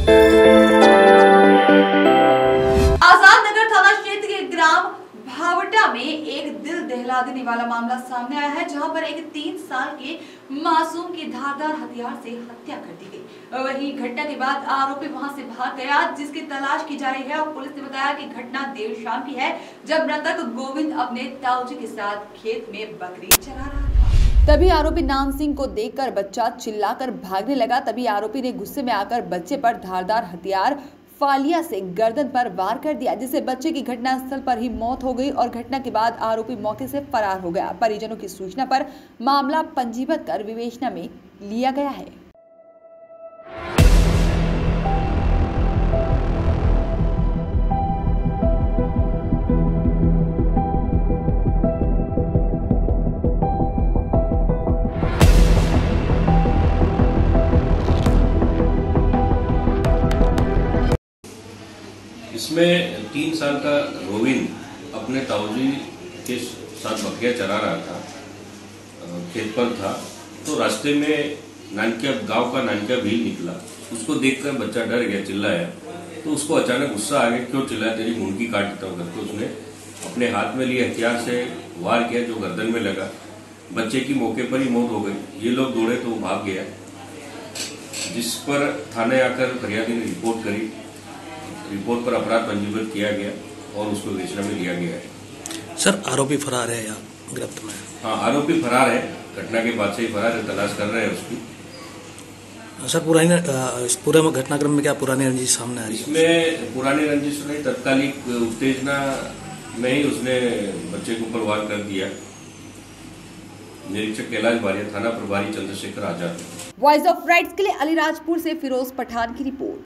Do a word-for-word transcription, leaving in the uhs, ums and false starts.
आजाद नगर थाना क्षेत्र के ग्राम भावटा में एक दिल दहला देने वाला मामला सामने आया है, जहां पर एक तीन साल के मासूम की धारदार हथियार से हत्या कर दी गई। वहीं घटना के बाद आरोपी वहां से भाग गया, जिसकी तलाश की जा रही है। और पुलिस ने बताया कि घटना देर शाम की है, जब मृतक गोविंद अपने ताऊजी के साथ खेत में बकरी चरा रहा था। तभी आरोपी नाम सिंह को देखकर बच्चा चिल्लाकर भागने लगा। तभी आरोपी ने गुस्से में आकर बच्चे पर धारदार हथियार फालिया से गर्दन पर वार कर दिया, जिससे बच्चे की घटनास्थल पर ही मौत हो गई। और घटना के बाद आरोपी मौके से फरार हो गया। परिजनों की सूचना पर मामला पंजीबद्ध कर विवेचना में लिया गया है। इसमें तीन साल का गोविंद अपने ताऊजी के साथ बकरियां चरा रहा था, खेत पर था। तो रास्ते में नानकिया गांव का नानकिया भील निकला। उसको देखकर बच्चा डर गया, चिल्लाया। तो उसको अचानक गुस्सा आ गया, क्यों चिल्लाया, तेरी मुंडकी काट देता हूं करके उसने अपने हाथ में लिए हथियार से वार किया, जो गर्दन में लगा। बच्चे की मौके पर ही मौत हो गई। ये लोग दौड़े तो वो भाग गया, जिस पर थाने आकर फरियादी ने रिपोर्ट करी। रिपोर्ट पर अपराध पंजीबद्ध किया गया और उसको विवेचना में लिया गया है। सर, आरोपी फरार है या गिरफ्त में? हाँ, आरोपी फरार है। घटना के बाद से ही फरार है, तलाश कर रहे हैं उसकी। सर, पुरानी इस पूरे घटनाक्रम में क्या पुरानी रंजिश सामने आ रही है? इसमें पुरानी रंजिश नहीं, तत्कालिक उत्तेजना में ही उसने बच्चे के ऊपर वार कर दिया। निरीक्षक कैलाश बारिया, थाना प्रभारी Chandrashekhar Azad. Voice of rights के लिए अलीराजपुर से फिरोज पठान की रिपोर्ट।